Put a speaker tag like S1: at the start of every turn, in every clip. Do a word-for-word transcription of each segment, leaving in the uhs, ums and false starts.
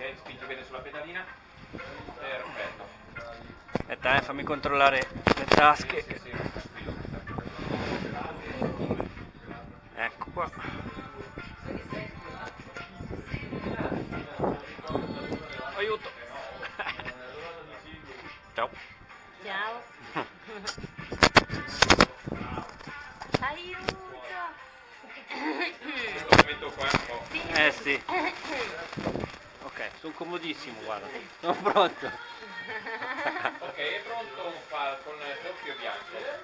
S1: Ok, spingi bene sulla pedalina. Perfetto.
S2: Aspetta, eh, fammi controllare le tasche.
S1: Sì, sì, sì, tranquillo.
S2: Ecco qua. Aiuto. Ciao.
S3: Ciao. Aiuto.
S1: Lo metto qua un po'.
S2: Eh sì. Ok, sono comodissimo, guarda. Sono pronto.
S1: Ok, è pronto un falco con l'occhio bianco.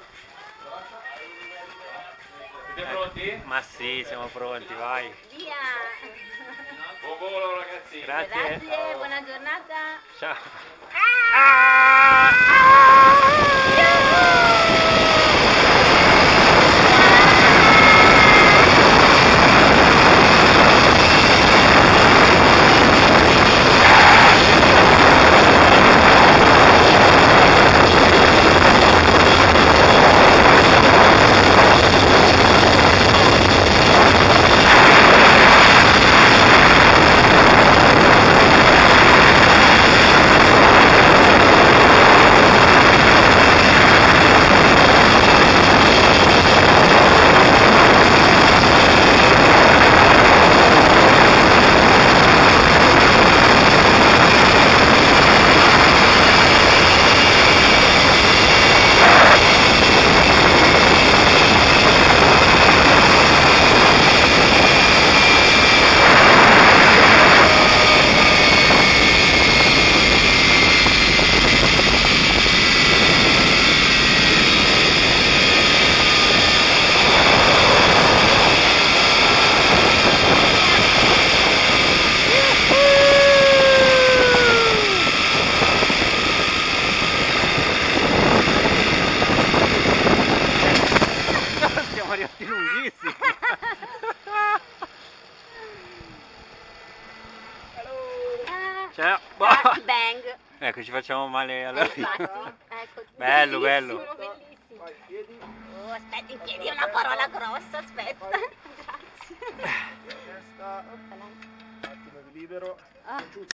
S1: Siete pronti?
S2: Ma sì, siamo pronti, vai.
S3: Via.
S1: Buon volo ragazzi.
S2: Grazie.
S3: Grazie, buona giornata.
S2: Ciao.
S3: Ah!
S2: Siamo arrivati lunghissimi. Ciao.
S3: Dark bang.
S2: Ecco, ci facciamo male alla
S3: Eh, infatti,
S2: rima.
S3: ecco,
S2: Bello,
S3: bellissimo,
S2: bello.
S3: bellissimo. Oh, aspetta, in piedi è una parola grossa, aspetta. Grazie.
S4: Testa,
S3: Oppala.
S4: un attimo di libero.
S3: Ah.